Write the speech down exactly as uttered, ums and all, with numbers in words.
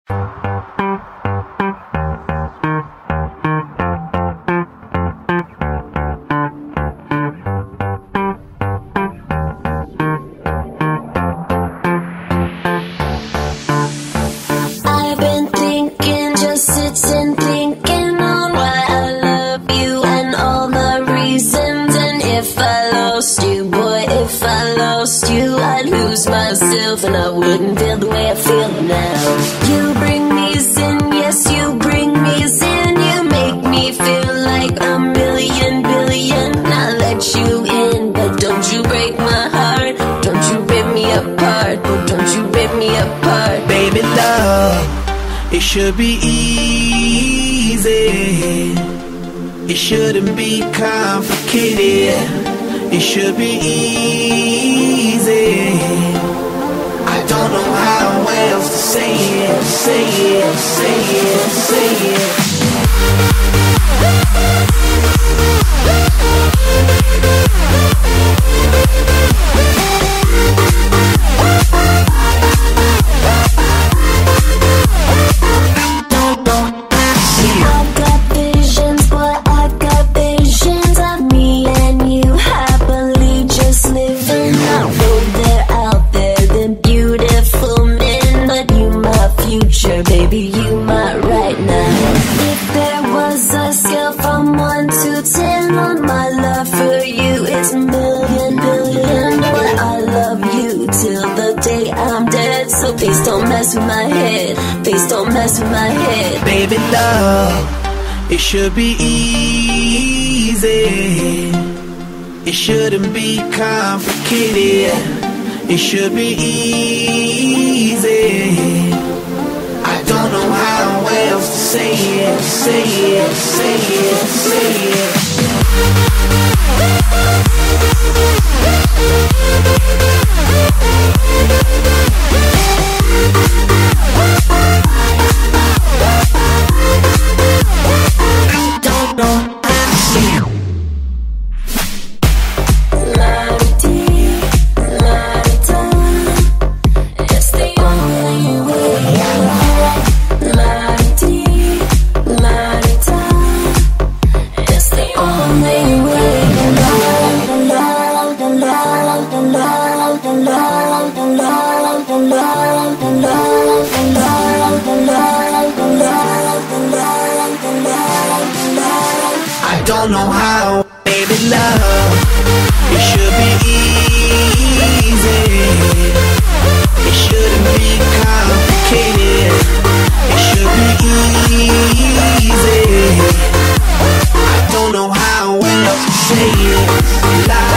I've been thinking, just sitting thinking on why I love you and all the reasons. And if I lost you, boy, if I lost you, I'd lose myself and I wouldn't feel the way I feel now. You bring me sin, yes, you bring me sin. You make me feel like a million billion. I let you in, but don't you break my heart. Don't you rip me apart, oh, don't you rip me apart. Baby love, it should be easy. It shouldn't be complicated. It should be easy. I don't know how else to say it, say it, say it, say it. Baby, you might right now. If there was a scale from one to ten on my love for you, it's a million billion. But I love you till the day I'm dead. So please don't mess with my head. Please don't mess with my head. Baby love, it should be easy. It shouldn't be complicated. It should be easy. I don't know how else to say it, say it, say it, say it. Don't know how to say it. I don't know how, baby love, it should be easy. It shouldn't be complicated. It should be easy. I don't know how else to say it.